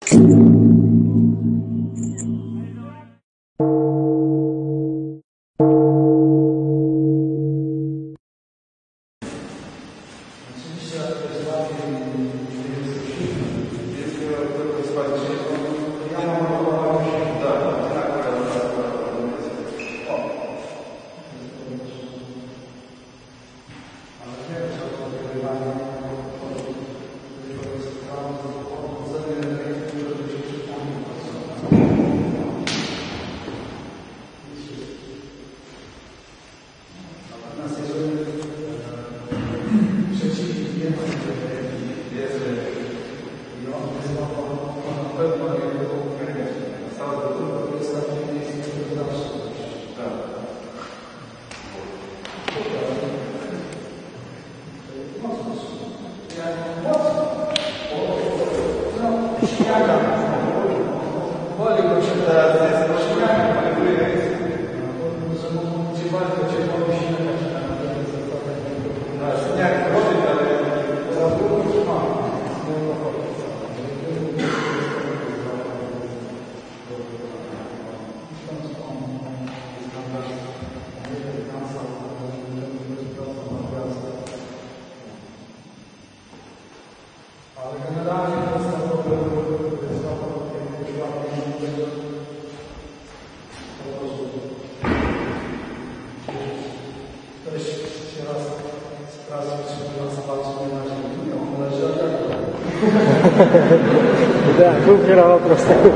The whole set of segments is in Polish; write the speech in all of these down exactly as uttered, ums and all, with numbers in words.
Да, выбирал вопрос такой.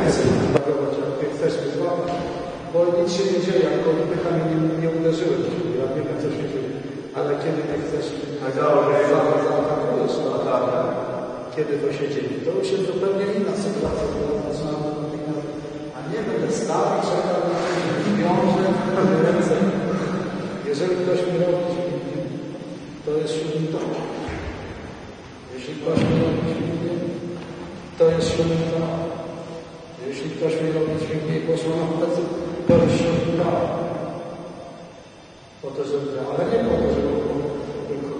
Bo nic się nie dzieje, jak oddychami nie, nie uderzyłeś. Ja nie wiem, co się dzieje. Ale kiedy nie chcesz zaatakujesz, kiedy to się dzieje, to już jest zupełnie inna sytuacja, która zaczynamy natychmiast. A nie będę stał i czekał na to, że wiąże ręce. Jeżeli ktoś mi robi dźwignię, to jest siódmy dom. Jeśli ktoś mi robi dźwignię, to jest siódmy dom. Jeśli ktoś mi robi dźwignię i poszło na plecy, to jest siódmy dom. Po to, żeby, ale nie po to, żeby tylko.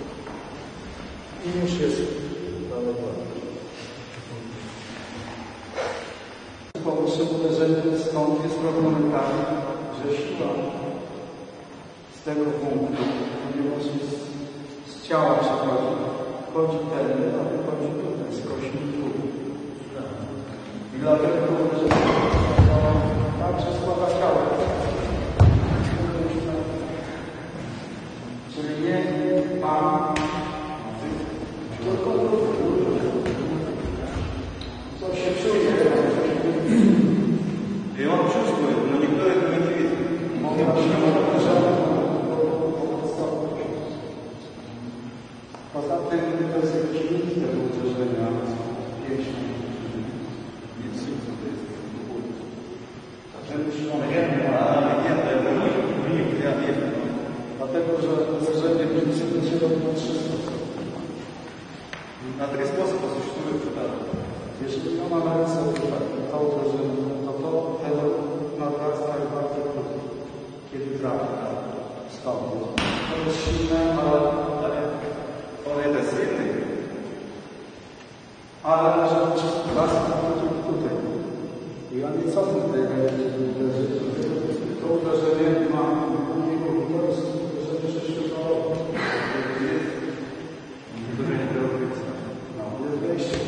I już jest zadowolony. Powyższe uderzenie stąd jest problematyczne, że siła z tego punktu, ponieważ jest z ciała przechodzi, wchodzi ten, a wychodzi tutaj, z kośniku. I dlatego to uderzenie tak się składa ciało. Czyli nie ma tylko co się czuje. I on czuje, no niektóre tego nie widzą. Mówią, że nie ma żadnego. Poza tym to jest jakiś limit tego uderzenia pięścią. Nic nie co to jest. Dlatego, że uderzenie pięścią się robi na trzy sposoby. Na taki sposób osуществует przypadek. Jeśli to ma na ręce to uderzenie, to to tego nadrasta jest bardzo krótko. Kiedy trafia stąd. To jest silne, ale On jest silny. ale może być raz tutaj. I on nie cofnie tej ręki uderzyć. To uderzenie ma u niego, to jest uderzenie sześciokrotne. Uderzenie terrorystyczne. No, jest wejście.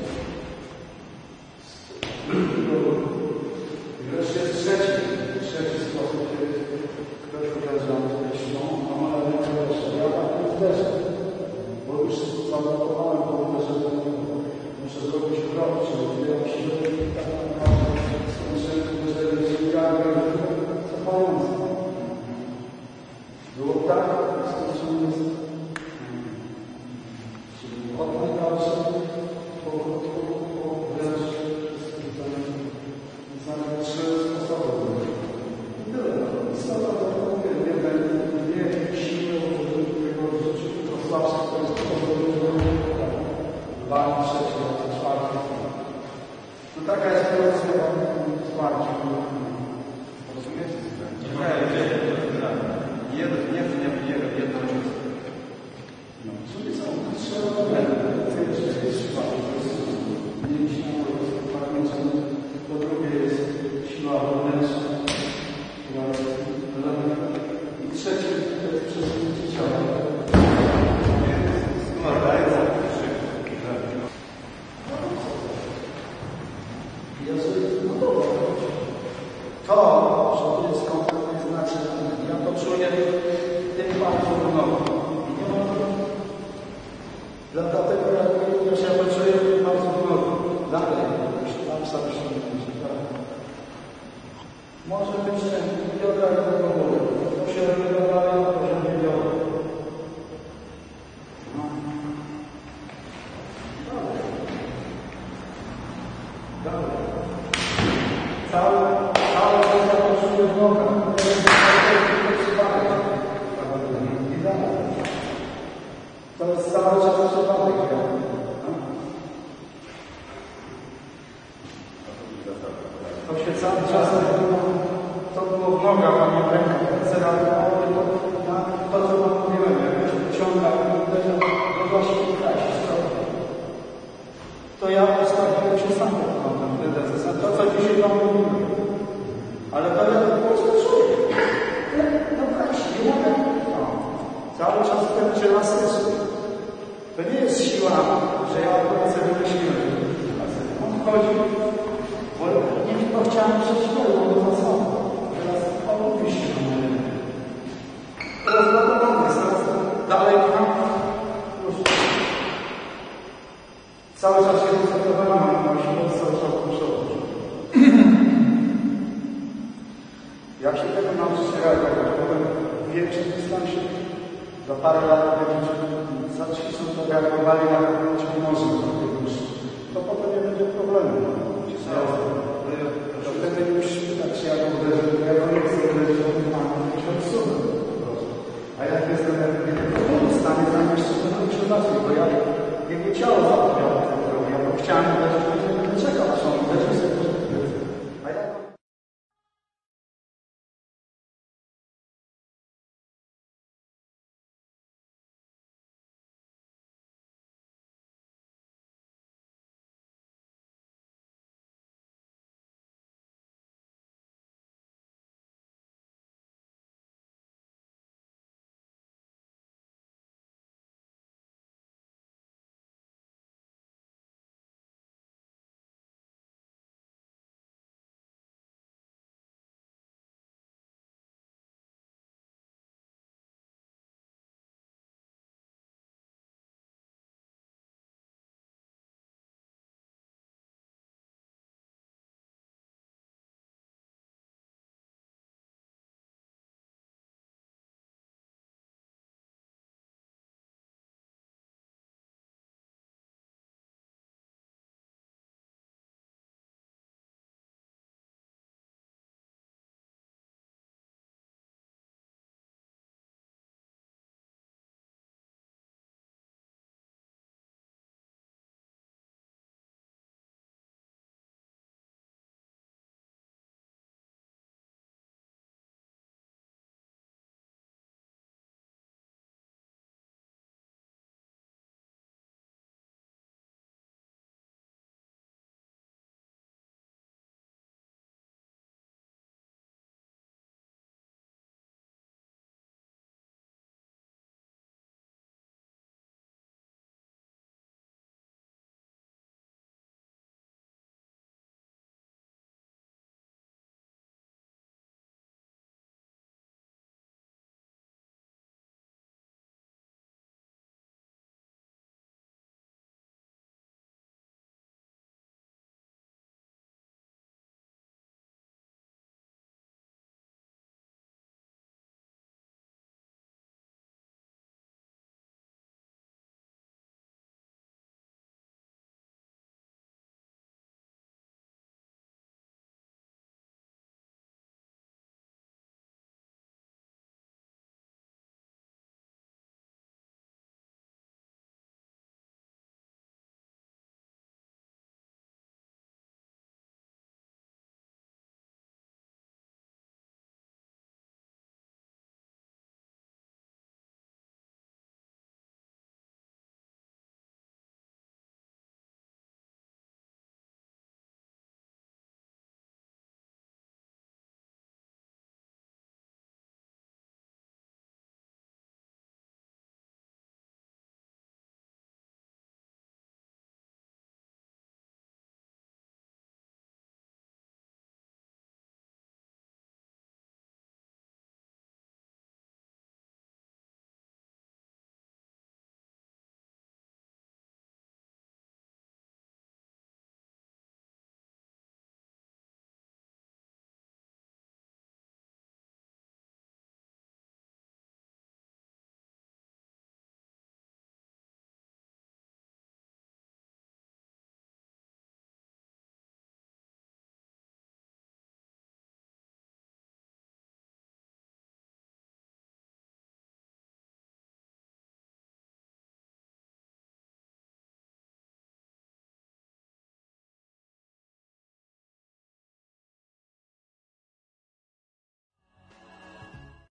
I wreszcie jest trzeci, trzeci sposób, kiedy ktoś uderza pięścią, a ma rękę wreszcie. Ja tak nie uderzę, bo już zablokowałem to uderzenie. Muszę zrobić krok, czyli wybieram się do tak naprawdę skończenie uderzenie dźwigami cofające. Było tak, skończenie jest. Czyli od najdalsze po wręcz znamy trzy sposoby. I tyle. Istota to mówię, nie, nie siły, tego rzeczy, tylko słabsze to jest to, dwa, trzeci, czwarty. To taka jest sytuacja wsparcia. Rozumiecie? Nie, nie, jeden, nie, nie, nie, jedno czysto. Czyli są trzy elementy, które się trzymają. Mieliśmy to, że to jest kompletnie znaczy, ja to czuję tym palcem w nogu. Nie ma dlatego jak również ja to czuję tym palcem w nogu. Dalej, jeśli tam sam przyjmie. Może być ten biodra i tego głowy. To się wyglądało na poziomie biodra. No. Dalej. Dalej. Całe, całe to poczuje w nogach. I dalej. To jest cały czas przypadek. To się cały czas to było w nogach, a nie w rękach. To, co wam mówiłem, jak ciąga, to właśnie to ja postawiłem się sam na to, co dzisiaj wam mówiłem. Ale to ja po prostu czuję. No właśnie, nie mogę. Cały czas będzie na sensu. To nie jest siła, że ja to sobie wymyśliłem. On chodzi, bo nie tylko chciałem przeczytać, bo to samo. Teraz omówi się do mnie. Rozładowany jest teraz dalej tam. Cały czas się koncentrowałem na siłę, cały czas muszę. Jak się tego nauczyć reagować? W większym dystansie. Za parę lat będziecie zaćwiczą to reagowali na pewno może to potem nie będzie problemu. To wtedy już tak się jak uderzy, jak on jest uderzyć, to nie się odsunę. A jak jest w stanie zamiast to muszę zacząć, bo ja jego ciało zapowiadało tego, ja chciałem dać